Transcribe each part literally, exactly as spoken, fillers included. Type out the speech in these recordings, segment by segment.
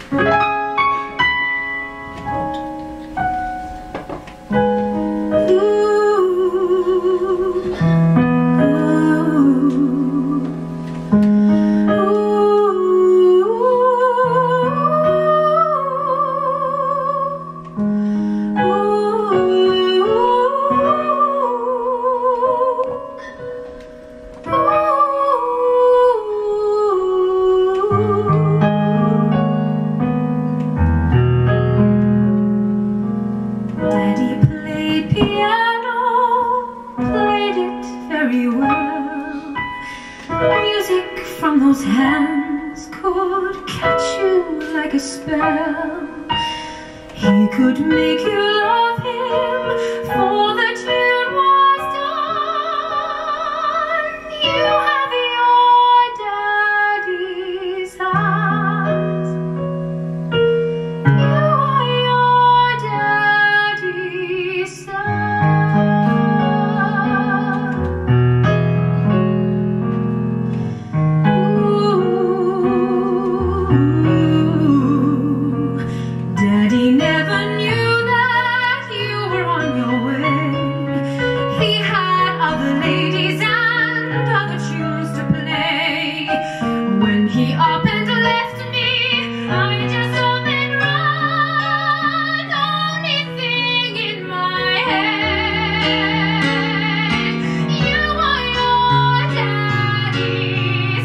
From those hands could catch you like a spell. He could make you love him, for the tune was done. You have your daddy's hands. You are your daddy's son. Daddy never knew that you were on your way. He had other ladies and other tunes to play. When he up and left me, I just up and ran, only thing in my head. You are your daddy's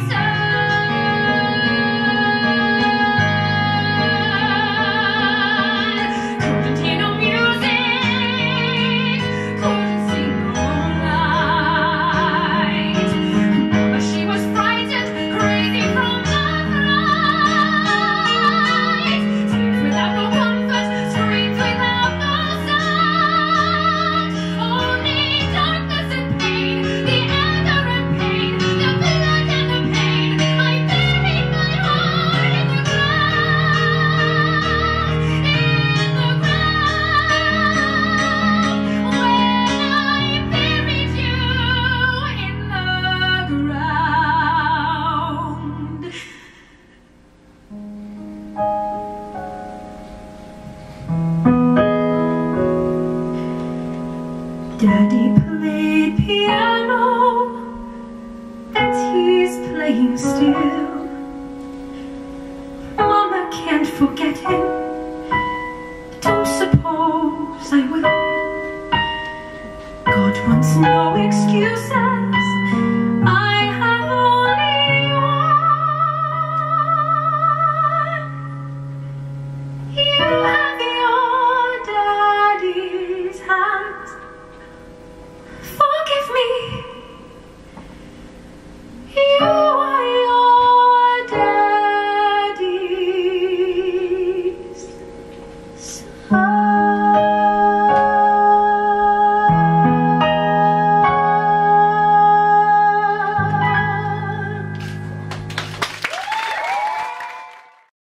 Daddy played piano, and he's playing still. Mama can't forget him, don't suppose I will. God wants no excuses.